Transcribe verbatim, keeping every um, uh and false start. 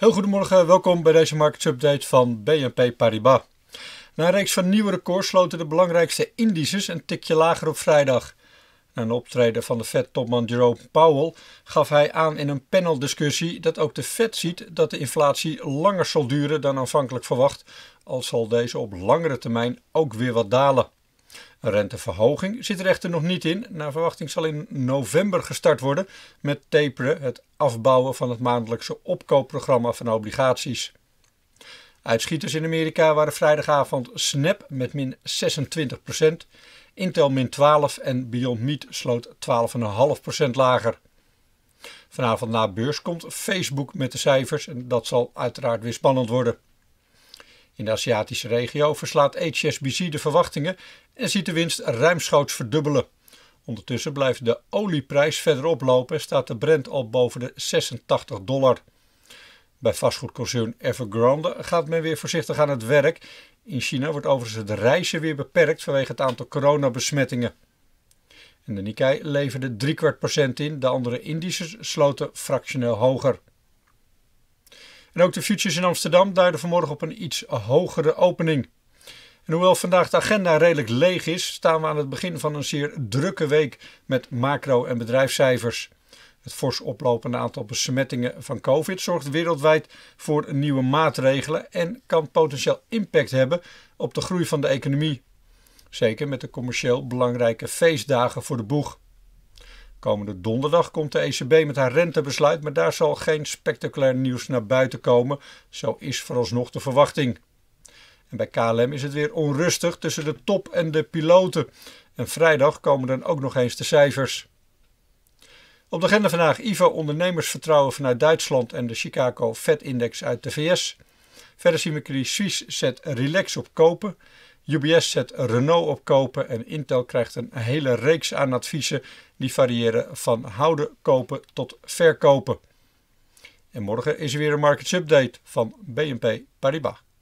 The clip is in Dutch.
Heel goedemorgen, welkom bij deze Markets Update van B N P Paribas. Na een reeks van nieuwe records sloten de belangrijkste indices een tikje lager op vrijdag. Na een optreden van de Fed-topman Jerome Powell gaf hij aan in een paneldiscussie dat ook de Fed ziet dat de inflatie langer zal duren dan aanvankelijk verwacht, al zal deze op langere termijn ook weer wat dalen. Een renteverhoging zit er echter nog niet in. Naar verwachting zal in november gestart worden met taperen, het afbouwen van het maandelijkse opkoopprogramma van obligaties. Uitschieters in Amerika waren vrijdagavond Snap met min zesentwintig procent, Intel min twaalf en Beyond Meat sloot twaalf komma vijf procent lager. Vanavond na beurs komt Facebook met de cijfers en dat zal uiteraard weer spannend worden. In de Aziatische regio verslaat H S B C de verwachtingen en ziet de winst ruimschoots verdubbelen. Ondertussen blijft de olieprijs verder oplopen en staat de Brent al boven de zesentachtig dollar. Bij vastgoedconcern Evergrande gaat men weer voorzichtig aan het werk. In China wordt overigens het reizen weer beperkt vanwege het aantal coronabesmettingen. En de Nikkei leverde driekwart procent in, de andere indices sloten fractioneel hoger. En ook de futures in Amsterdam duiden vanmorgen op een iets hogere opening. En hoewel vandaag de agenda redelijk leeg is, staan we aan het begin van een zeer drukke week met macro- en bedrijfscijfers. Het fors oplopende aantal besmettingen van COVID zorgt wereldwijd voor nieuwe maatregelen en kan potentieel impact hebben op de groei van de economie. Zeker met de commercieel belangrijke feestdagen voor de boeg. Komende donderdag komt de E C B met haar rentebesluit, maar daar zal geen spectaculair nieuws naar buiten komen. Zo is vooralsnog de verwachting. En bij K L M is het weer onrustig tussen de top en de piloten. En vrijdag komen dan ook nog eens de cijfers. Op de agenda vandaag I V O ondernemersvertrouwen vanuit Duitsland en de Chicago Fed-index uit de V S. Verder zien we Credit Suisse zet Relax op kopen. U B S zet Renault op kopen en Intel krijgt een hele reeks aan adviezen die variëren van houden, kopen tot verkopen. En morgen is er weer een Markets Update van B N P Paribas.